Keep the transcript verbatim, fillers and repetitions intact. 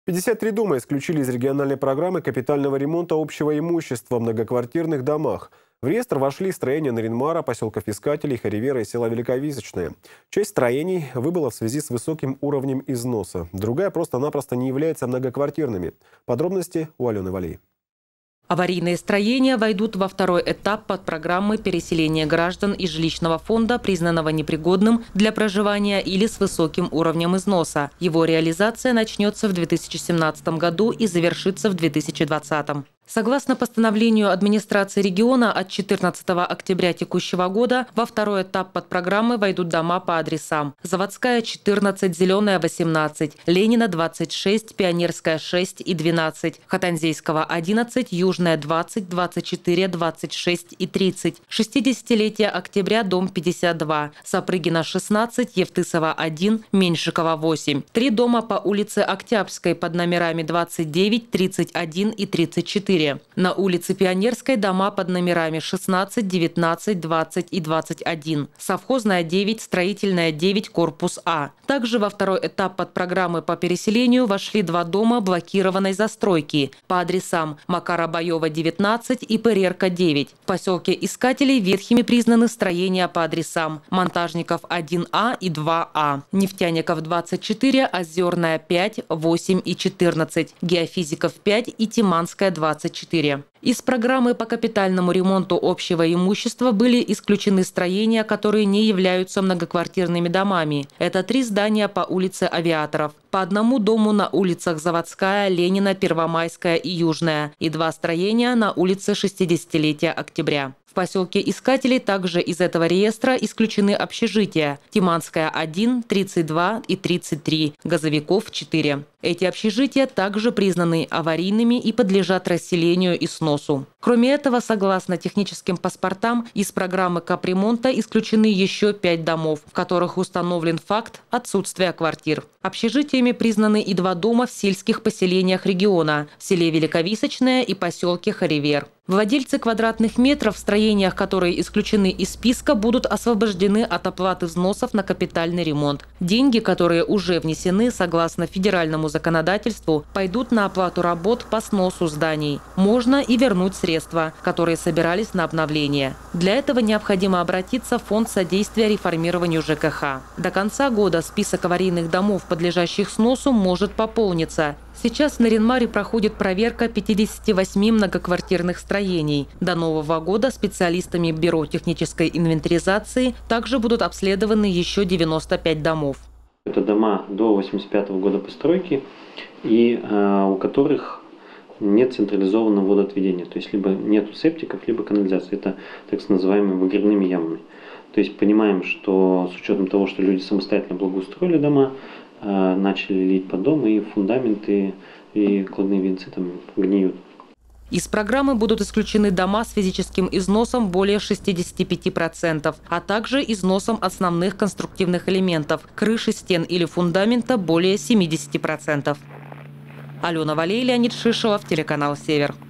пятьдесят три дома исключили из региональной программы капитального ремонта общего имущества в многоквартирных домах. В реестр вошли строения Наринмара, поселка Искателей, Харивера и села Великовисочное. Часть строений выбыла в связи с высоким уровнем износа. Другая просто-напросто не является многоквартирными. Подробности у Алены Валей. Аварийные строения войдут во второй этап под программы переселения граждан из жилищного фонда, признанного непригодным для проживания или с высоким уровнем износа. Его реализация начнется в две тысячи семнадцатом году и завершится в две тысячи двадцатом. Согласно постановлению администрации региона от четырнадцатого октября текущего года, во второй этап под программы войдут дома по адресам: Заводская четырнадцать, Зеленая восемнадцать, Ленина двадцать шесть, Пионерская шесть и двенадцать, Хатанзейского одиннадцать, Южная двадцать, двадцать четыре, двадцать шесть и тридцать, шестидесятилетие Октября, дом пятьдесят два, Сапрыгина шестнадцать, Евтысова один, Меньшикова восемь. Три дома по улице Октябрьской под номерами двадцать девять, тридцать один и тридцать четыре. На улице Пионерской дома под номерами шестнадцать, девятнадцать, двадцать и двадцать один. Совхозная девять, Строительная девять, корпус А. Также во второй этап под программы по переселению вошли два дома блокированной застройки по адресам Макара Боева девятнадцать и Перерка девять. В поселке Искателей ветхими признаны строения по адресам Монтажников один А и два А, Нефтяников двадцать четыре, Озерная пять, восемь и четырнадцать, Геофизиков пять и Тиманская двадцать четыре. Из программы по капитальному ремонту общего имущества были исключены строения, которые не являются многоквартирными домами. Это три здания по улице Авиаторов, по одному дому на улицах Заводская, Ленина, Первомайская и Южная, и два строения на улице шестидесятилетия Октября. В поселке Искателей также из этого реестра исключены общежития: Тиманская один, тридцать два и тридцать три, Газовиков четыре. Эти общежития также признаны аварийными и подлежат расселению и сносу. Кроме этого, согласно техническим паспортам, из программы капремонта исключены еще пять домов, в которых установлен факт отсутствия квартир. Общежитиями признаны и два дома в сельских поселениях региона – в селе Великовисочное и поселке Харивер. Владельцы квадратных метров в строениях, которые исключены из списка, будут освобождены от оплаты взносов на капитальный ремонт. Деньги, которые уже внесены согласно федеральному законодательству, пойдут на оплату работ по сносу зданий. Можно и вернуть средства, которые собирались на обновление. Для этого необходимо обратиться в Фонд содействия реформированию ЖКХ. До конца года список аварийных домов, подлежащих сносу, может пополниться. Сейчас в Наринмаре проходит проверка пятидесяти восьми многоквартирных строений. До Нового года специалистами Бюро технической инвентаризации также будут обследованы еще девяносто пять домов. Это дома до восемьдесят пятого года постройки, и э, у которых нет централизованного водоотведения. То есть либо нет септиков, либо канализации. Это так называемыми выгребными ямами. То есть понимаем, что с учетом того, что люди самостоятельно благоустроили дома, э, начали лить под дом, и фундаменты, и кладные венцы там гниют. Из программы будут исключены дома с физическим износом более шестидесяти пяти процентов, а также износом основных конструктивных элементов – крыши, стен или фундамента более семидесяти процентов. Алена Валей, Леонид Шишелов, телеканал «Север».